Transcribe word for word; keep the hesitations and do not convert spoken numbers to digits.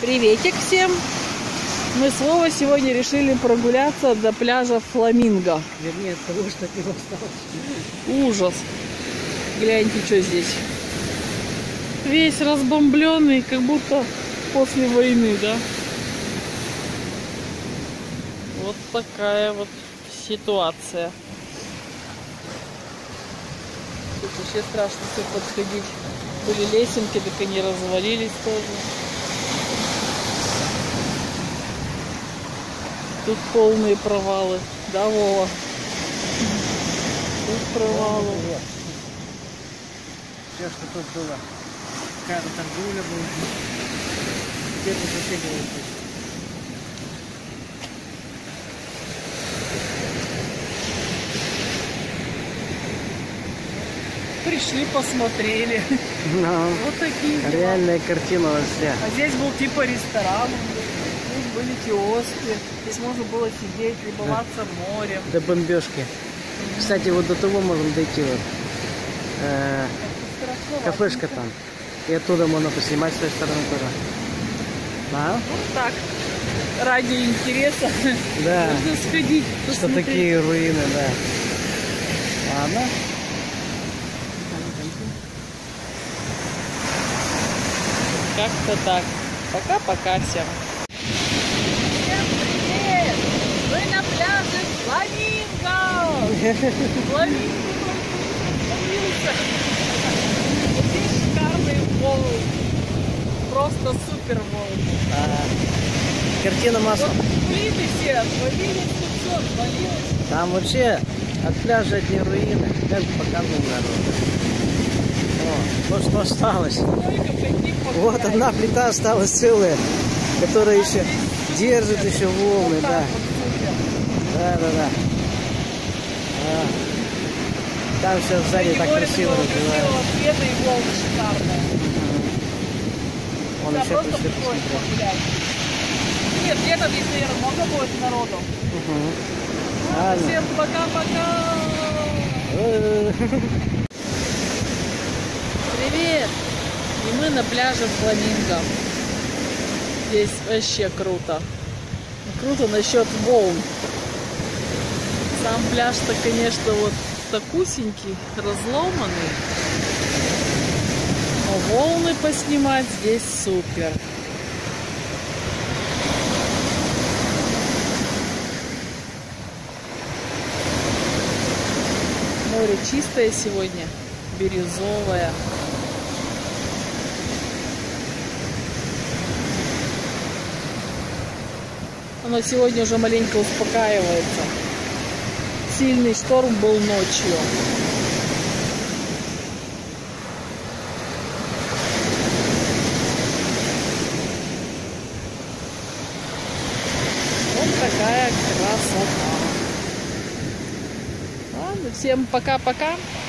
Приветик всем! Мы с Вовой сегодня решили прогуляться до пляжа Фламинго. Вернее, от того, что от него осталось. Ужас! Гляньте, что здесь. Весь разбомбленный, как будто после войны, да? Вот такая вот ситуация. Тут вообще страшно все подходить. Были лесенки, так они развалились тоже. Тут полные провалы, да, Вова? Тут провалы. Все, что тут было. Какая-то торговля была. Где-то соседи вот. Пришли, посмотрели. No. Вот такие дела. Реальная картина во всех. А здесь был типа ресторан. Здесь были киоски. Здесь можно было сидеть, любоваться морем. До бомбежки. Кстати, вот до того можем дойти. Вот. Э, кафешка там. И оттуда можно поснимать с той стороны тоже. А? Вот так. Ради интереса. Да. Можно сходить, Что посмотреть. такие руины, да. Ладно. Как-то так. Пока-пока всем. Всем привет! Мы на пляже Фламинго! Фламинго появился. Здесь шикарные волны. Просто супер волны. А, картина масла. Вот плиты все отвалились, тут все отвалилось. Там вообще от пляжа одни руины. Как бы показывал народ. О, вот что осталось. Вот одна плита осталась целая, которая еще держит еще волны, да. Да, да, да. А. Там все сзади так красиво развивается. Цвета и волны шикарные. Он Да, еще просто пришли приходит посмотреть. погулять. Нет, летом здесь, наверное, много будет народу. Угу. Ну, Ладно. всем пока-пока! Привет! И мы на пляже Фламинго. Здесь вообще круто. Круто насчет волн. Сам пляж-то, конечно, вот такусенький, разломанный. Но волны поснимать здесь супер. Море чистое сегодня, бирюзовое. Оно сегодня уже маленько успокаивается. Сильный шторм был ночью. Вот такая красота. Ладно, всем пока-пока.